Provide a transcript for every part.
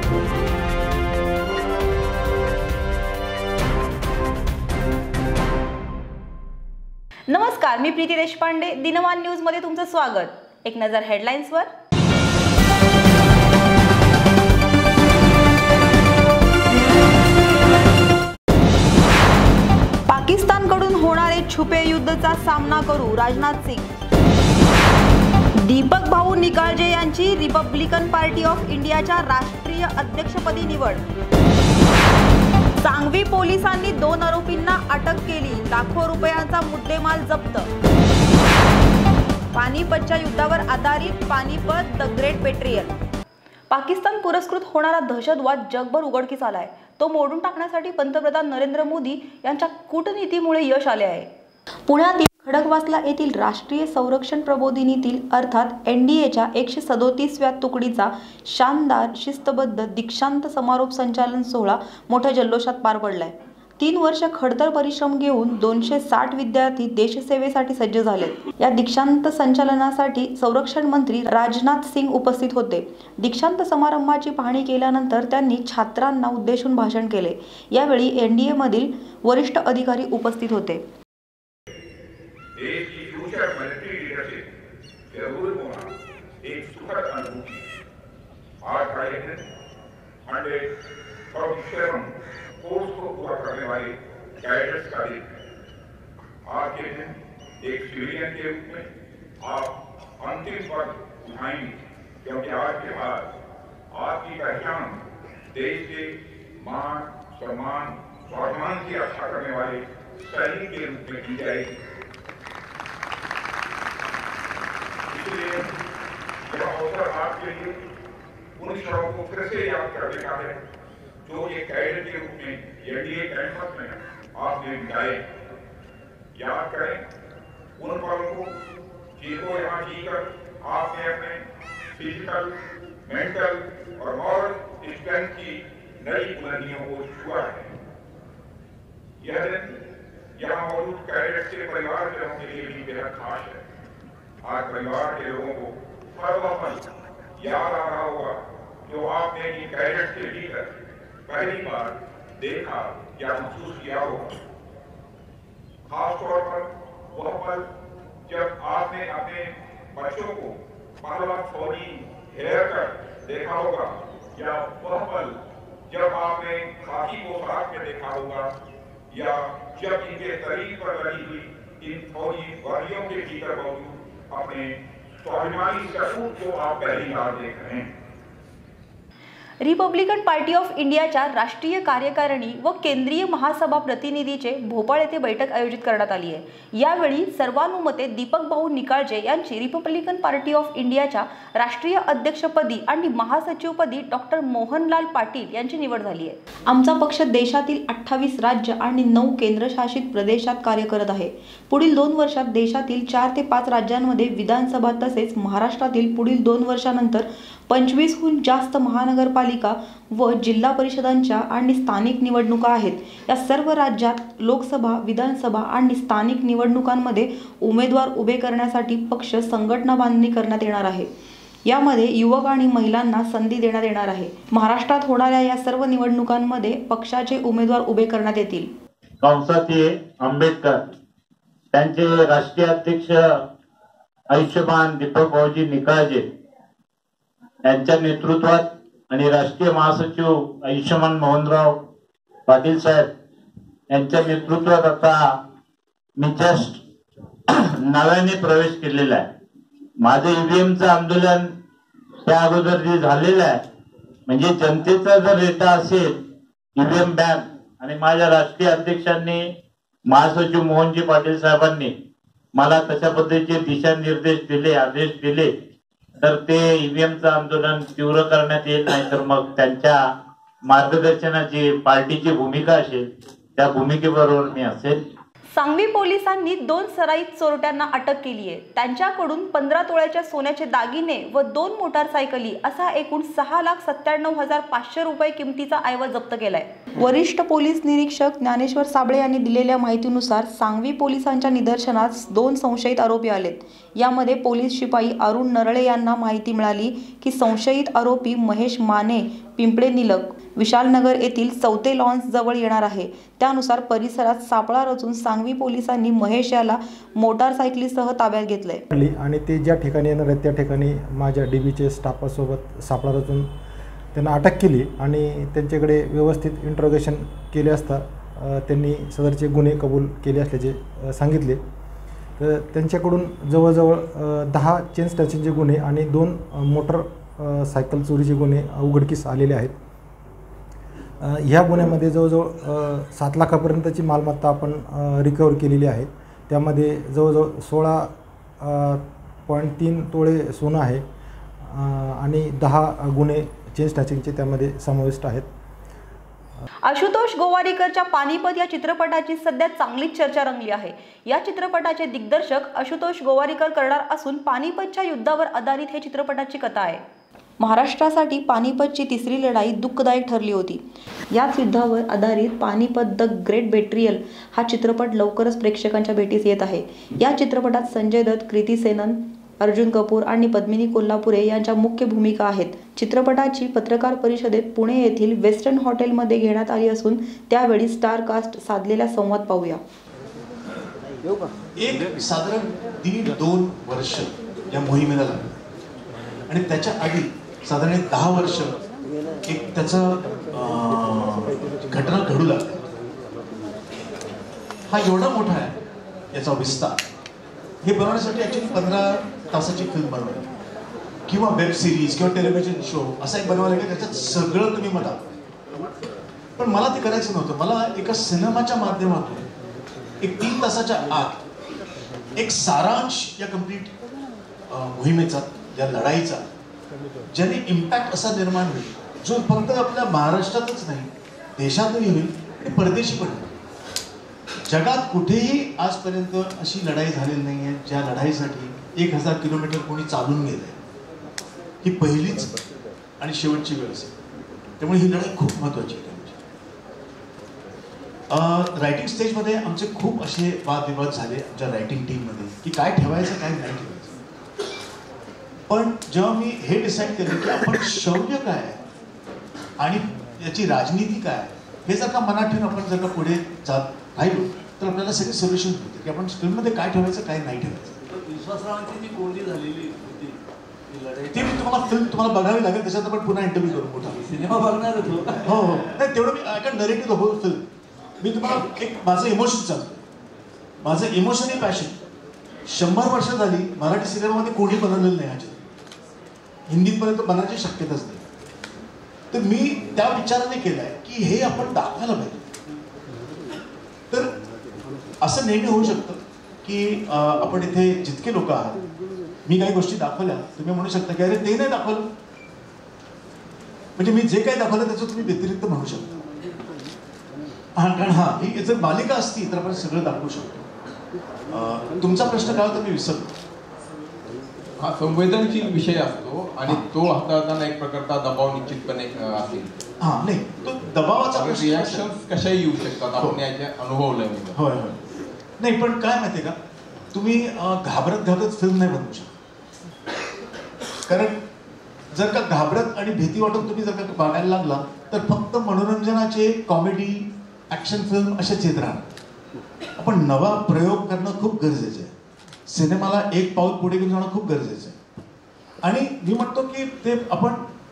नमस्कार, मी प्रीती देशपांडे. दिनमान न्यूज मध्ये तुमचं स्वागत. एक नजर हेडलाईन्सवर. पाकिस्तानकडून होणारे छुपे युद्धचा सामना करू, राजनाथ सिंग. दीपक भाऊ निकाळजे यांची रिपब्लिकन पार्टी ऑफ इंडियाच्या राष्ट्रीय अध्यक्षपदी निवड. सांगवी पोलिसांनी 2 आरोपींना अटक केली. लाखो रुपयांचा मुद्देमाल जप्त. पानिपतच्या युद्धावर आधारित Panipat the great betrayal. Pakistan पुरस्कृत होणारा दहशतवाद जगभर उघडकीस आलाय. तो मोडून टाकण्यासाठी पंतप्रधान नरेंद्र मोदी यांच्या कूटनीतीमुळे यश आले आहे. पुण्यातील खडकवासला येथील राष्ट्रीय संरक्षण प्रबोधिनीतील अर्थात NDAच्या 137व्या तुकडीचा शानदार शिस्तबद्ध दीक्षांत समारोप संचालन सोहळा मोठ्या जल्लोषात पार पडलाय. 3 वर्ष खडतर परिश्रम घेऊन 260 विद्यार्थी देशसेवेसाठी सज्ज झाले. या दीक्षांत संचालनासाठी संरक्षण मंत्री राजनाथ सिंग उपस्थित होते. दीक्षांत समारंभाची पाहणी केल्यानंतर त्यांनी छात्रांना उद्देशून भाषण केले. यावेळी NDA मधील वरिष्ठ अधिकारी उपस्थित होते. देश की फ्यूचर मिलिट्री लीडरशिप जरूर होना एक सुखद अनुभूति. आज का ये दिन 147 कोर्स को पूरा करने वाले कैडेट्स का दिन है. आज के दिन एक सिविलियन के रूप में आप अंतिम पद उठाएंगे, क्योंकि आज के बाद आपकी पहचान देश के मान, सम्मान, स्वाभिमान की रक्षा करने वाले सैनिक के रूप में की जाएगी. इसलिए यह अवसर आपके लिए उन क्षणों को फिर से याद करने का है जो ये कैडेट के रूप में NDA कैंपस में आपने बिताए. याद करें उन पलों को जिनको यहाँ जीकर आपने अपने फिजिकल, मेंटल और मॉरल स्ट्रेंथ की नई बुलंदियों को छुआ है. यह दिन यहाँ मौजूद कैडेट्स के परिवारजनों के लिए भी बेहद खास है. आज परिवार के लोगों को हर वक्त याद आ रहा होगा जो आपने इन कैडेट्स के भीतर पहली बार देखा या महसूस किया होगा. खासतौर पर वह पल जब आपने अपने बच्चों को पहला फौजी हेयर कट देखा होगा, या वह पल जब आपने खाकी पोशाक में देखा होगा, या जब इनके शरीर पर लगी हुई इन फौजी वर्दियों के भीतर मौजूद अपने स्वाभिमानी सपूत को आप पहली बार देख रहे हैं. रिपब्लिकन पार्टी ऑफ इंडियाच्या राष्ट्रीय कार्यकारिणी व केंद्रीय महासभा प्रतिनिधीचे भोपाळ येथे बैठक आयोजित करण्यात आली आहे. यावेळी सर्वानुमते दीपक भाऊ निकाळजे यांची रिपब्लिकन पार्टी ऑफ इंडियाच्या राष्ट्रीय अध्यक्षपदी आणि महासचिवपदी डॉक्टर मोहनलाल पाटील यांची निवड झाली आहे. आमचा पक्ष देशातील 28 राज्य आणि 9 केंद्रशासित प्रदेशात कार्य करत आहे. पुढील 2 वर्षात देशातील 4 ते 5 राज्यांमध्ये विधानसभा तसेच महाराष्ट्रातील पुढील 2 वर्षानंतर 25हून जास्त महानगरपालिका व जिल्हा परिषदांच्या आणि स्थानिक निवडणुका आहेत. या सर्व राज्यात लोकसभा, विधानसभा आणि स्थानिक निवडणुकांमध्ये उमेदवार उभे करण्यासाठी पक्ष संघटना बांधणी करण्यात येणार आहे. यामध्ये युवक आणि महिलांना संधी देण्यात येणार आहे. महाराष्ट्रात होणाऱ्या या सर्व निवडणुकांमध्ये पक्षाचे उमेदवार उभे करण्यात येतील. कंसाचे आंबेडकर त्यांचे राष्ट्रीय अध्यक्ष आयुष्यमान दीपक भाऊजी निकाळजे यांच्या नेतृत्वात आणि राष्ट्रीय महासचिव आयुष्यमान मोहनराव पाटील साहेब यांच्या नेतृत्वात आता मी जस्ट नव्याने प्रवेश केलेला आहे. माझं EVMचं आंदोलन त्या अगोदर जे झालेलं आहे, म्हणजे जनतेचा जर डेटा असेल EVM बँक, आणि माझ्या राष्ट्रीय अध्यक्षांनी महासचिव मोहनजी पाटील साहेबांनी मला तशा पद्धतीचे दिशानिर्देश दिले, आदेश दिले, तर ते EVMचं आंदोलन तीव्र करण्यात येईल. नाही तर मग त्यांच्या मार्गदर्शनाची पार्टीची भूमिका असेल त्या भूमिकेबरोबर मी असेल. सांगवी पोलिसांनी 2 सराईत चोरट्यांना अटक केली आहे. त्यांच्याकडून 15 तोळ्याच्या सोन्याचे दागिने व 2 मोटारसायकली असा एकूण 6,97,500 रुपये किमतीचा ऐवज जप्त केलाय. वरिष्ठ पोलीस निरीक्षक ज्ञानेश्वर साबळे यांनी दिलेल्या माहितीनुसार सांगवी पोलिसांच्या निदर्शनास 2 संशयित आरोपी आलेत. यामध्ये पोलीस शिपाई अरुण नरळे यांना माहिती मिळाली की संशयित आरोपी महेश माने पिंपळे निलक विशालनगर येथील चौथे लॉन्स जवळ येणार आहे. त्यानुसार परिसरात सापळा रचून सांगवी पोलिसांनी महेश याला मोटारसायकलीसह ताब्यात घेतलंय आणि ते ज्या ठिकाणी येणार आहेत त्या ठिकाणी माझ्या DBचे स्टाफासोबत सापळा रचून त्यांना अटक केली आणि त्यांच्याकडे व्यवस्थित इंट्रोगेशन केले असता त्यांनी सदरचे गुन्हे कबूल केले असल्याचे सांगितले. तर त्यांच्याकडून जवळजवळ 10 चेन स्नॅचिंगचे गुन्हे आणि 2 मोटरसायकल चोरीचे गुन्हे उघडकीस आलेले आहेत. ह्या गुन्ह्यामध्ये जवळजवळ 7 लाखापर्यंतची मालमत्ता आपण रिकवर केलेली आहे. त्यामध्ये जवळजवळ 16.3 तोळे सोनं आहे आणि 10 गुन्हे चेन स्नॅचिंगचे त्यामध्ये समाविष्ट आहेत. आशुतोष गोवारीकरच्या पानिपत या चित्रपटाची सध्या चांगलीच चर्चा रंगली आहे. या चित्रपटाचे दिग्दर्शक आशुतोष गोवारीकर करणार असून पानिपतच्या युद्धावर आधारित हे चित्रपटाची कथा आहे. महाराष्ट्रासाठी पानिपतची तिसरी लढाई दुःखदायक ठरली होती. याच युद्धावर आधारित पानिपत द ग्रेट बेट्रियल हा चित्रपट लवकरच प्रेक्षकांच्या भेटीस येत आहे. या चित्रपटात संजय दत्त, कृती सेनन, अर्जुन कपूर आणि पद्मिनी कोल्हापुरे यांच्या मुख्य भूमिका आहेत. चित्रपटाची पत्रकार परिषदेत पुणे येथील वेस्टर्न हॉटेलमध्ये घेण्यात आली असून त्यावेळी स्टार कास्ट साधलेला संवाद पाहूया. एक साधारण 1.5-2 वर्ष या मोहिमेला लागली आणि त्याच्या आधी साधारण 10 वर्ष एक त्याचा घटना घडू लागली. हा एवढा मोठा आहे याचा विस्तार. हे बनवण्यासाठी ऍक्च्युली 15 तासाची फिल्म बनवली किंवा वेब सिरीज किंवा टेलिव्हिजन शो असा एक बनवायला लागेल त्याच्यात सगळं तुम्ही मला. पण मला ते करायचं नव्हतं. मला एका सिनेमाच्या माध्यमातून एक 3 तासाच्या आत एक सारांश या कंप्लीट मोहिमेचा, या लढाईचा, ज्याने इम्पॅक्ट असा निर्माण होईल जो फक्त आपल्या महाराष्ट्रातच नाही देशातही होईल आणि परदेशी पण होईल. जगात कुठेही आजपर्यंत अशी लढाई झालेली नाही आहे ज्या लढाईसाठी 1000 किलोमीटर कोणी चालून गेलंय. ही पहिलीच आणि शेवटची वेळ असेल. त्यामुळे ही लढाई खूप महत्वाची आहे. रायटिंग स्टेजमध्ये आमचे खूप असे वादविवाद झाले आमच्या रायटिंग टीममध्ये की काय ठेवायचं काय नाही ठेवायचं. पण जेव्हा मी हे डिसाईड केलं की आपण शौर्य काय आहे आणि याची राजनीती काय आहे हे जर का मनात ठेवून आपण जर का पुढे जात राहिलो तर आपल्याला सगळे सोल्युशन होते की आपण फिल्ममध्ये काय ठेवायचं काय नाही ठेवायचं. विश्वासरावांची जी कोंडी झालेली होती ते मी तुम्हाला फिल्म तुम्हाला बघावी लागेल. त्याच्यात आपण पुन्हा इंटरव्ह्यू करू मोठा. सिनेमा बघणार होतो. हो हो नाही तेवढं मी I can narrate the whole film. मी तुम्हाला एक माझं इमोशन सांगतो. माझं इमोशनल पॅशन 100 वर्ष झाली मराठी सिनेमामध्ये कोणी बनवलेलं नाही. ह्याच्यात हिंदीपर्यंत बनवायची शक्यताच नाही. तर मी त्या विचाराने केलंय की हे आपण दाखवायला पाहिजे. तर असं नेहमी होऊ शकतं की आपण इथे जितके लोक आहात मी काही गोष्टी दाखवल्या तुम्ही म्हणू शकता की अरे ते नाही दाखवलं म्हणजे मी जे काही दाखवलं त्याचं तुम्ही व्यतिरिक्त म्हणू शकता. कारण ही जर मालिका असती तर आपण सगळं दाखवू शकतो. तुमचा प्रश्न काय होता मी विसरलो. हा संवेदनशील विषय असतो आणि तो हाताळताना एक प्रकारचा दबाव निश्चितपणे असेल. हा नाही तो दबावाचा रिॲक्शन कशाही येऊ शकतात आपण याचे अनुभवलंय. होय होय नाही पण काय माहितीये का तुम्ही घाबरत फिल्म नाही बनवू शकत. कारण जर का घाबरत आणि भीती वाटून तुम्ही जर का बघायला लागला तर फक्त मनोरंजनाचे कॉमेडी ऍक्शन फिल्म असेच येत राहणार. आपण नवा प्रयोग करणं खूप गरजेचं आहे. सिनेमाला एक पाऊल पुढे घेऊन जाणं खूप गरजेचं आहे. आणि मी म्हणतो की ते आपण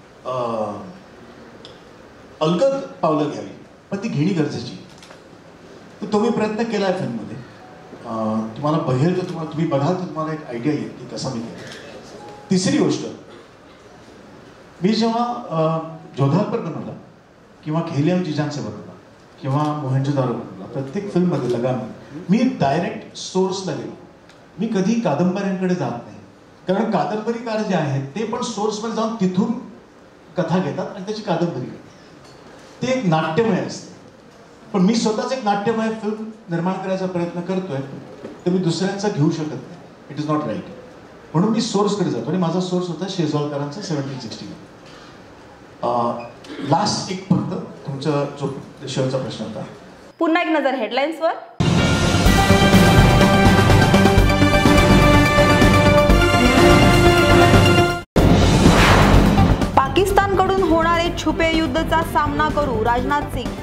अलगद पावलं घ्यावी पण ती घेणी गरजेची. तर तो मी प्रयत्न केला आहे फिल्ममध्ये. तुम्हाला बघेल तर तुम्ही बघाल तर तुम्हाला एक आयडिया येईल की कसा मी केला. तिसरी गोष्ट मी जेव्हा जोधारपर बनवला किंवा खेलियां जिजान से बनवला किंवा मोहनजोदारो बनवला प्रत्येक फिल्ममध्ये लगाम मी डायरेक्ट सोर्सला गेलो. मी कधी कादंबऱ्यांकडे जात नाही कारण कादंबरीकार जे आहेत ते पण सोर्समध्ये जाऊन तिथून कथा घेतात आणि त्याची कादंबरी घेतात. ते एक नाट्यमय असते. पण मी स्वतःच एक नाट्यमय फिल्म निर्माण करायचा प्रयत्न करतोय तर मी दुसऱ्यांचा घेऊ शकत नाही. It is not right. म्हणून मी सोर्सकडे जातो आणि माझा सोर्स होता शेजवालकरांचा 1760. लास्ट एक फक्त तुमचा जो शेवटचा प्रश्न होता. पुन्हा एक नजर हेडलाईन्सवर. पाकिस्तानकडून होणारे छुपे युद्धचा सामना करू, राजनाथ सिंग.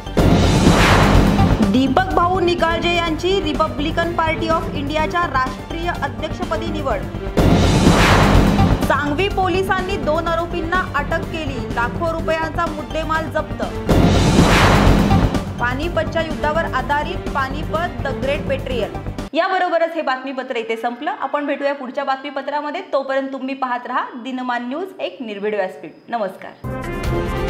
दीपक भाऊ निकाळजे यांची रिपब्लिकन पार्टी ऑफ इंडियाच्या राष्ट्रीय अध्यक्षपदी निवड. सांगवी पोलिसांनी 2 आरोपींना अटक केली, लाखो रुपयांचा मुद्देमाल जप्त. पानिपतच्या युद्धावर आधारित पानिपत द ग्रेट बेट्रियल. याबरोबरच हे बातमीपत्र इथे संपलं. आपण भेटूया पुढच्या बातमीपत्रामध्ये. तोपर्यंत तुम्ही पाहत रहा दिनमान न्यूज, एक निर्भीड व्यासपीठ. नमस्कार.